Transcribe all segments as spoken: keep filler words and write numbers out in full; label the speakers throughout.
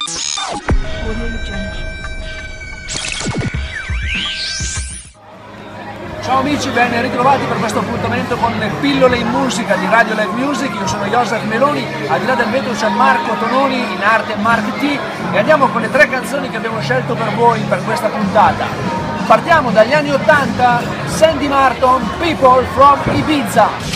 Speaker 1: Ciao amici, ben ritrovati per questo appuntamento con le pillole in musica di Radio Live Music. Io sono Joseph Meloni, al di là del vetro c'è Marco Tononi, in arte Mark T, e andiamo con le tre canzoni che abbiamo scelto per voi per questa puntata. Partiamo dagli anni ottanta, Sandy Martin, People from Ibiza.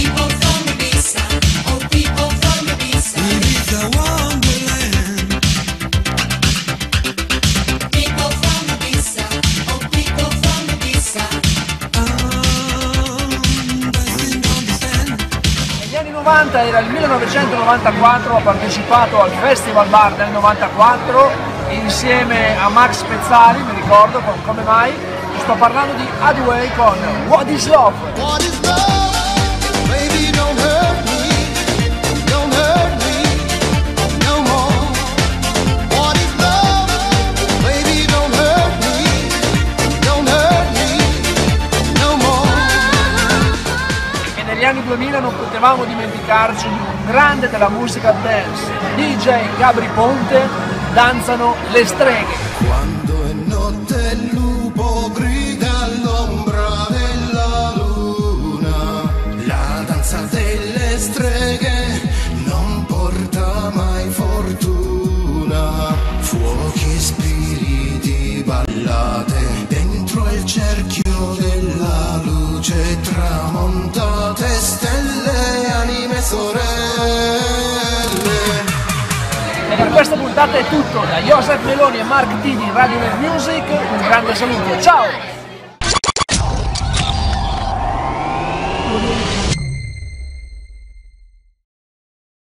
Speaker 1: novanta era il millenovecentonovantaquattro, ha partecipato al Festival Bar del novantaquattro insieme a Max Pezzali, mi ricordo con Come Mai. Sto parlando di Hadway con What is Love? What is love? Baby, don't hurt me, don't hurt me no more. What is love? Baby, don't hurt me, don't hurt me no more. E negli anni duemila non potevamo dimenticarci di un grande della musica dance, D J Gabry Ponte, Danzano le streghe.
Speaker 2: Quando è notte il lupo grida all'ombra della luna, la danza delle streghe non porta mai fortuna. Fuochi, spiriti, ballate dentro il cerchio della luce, tramontate stelle, anime sorelle.
Speaker 1: E per questa puntata è tutto, da Joseph Meloni e Mark T di Radio Live Music, un grande saluto, ciao!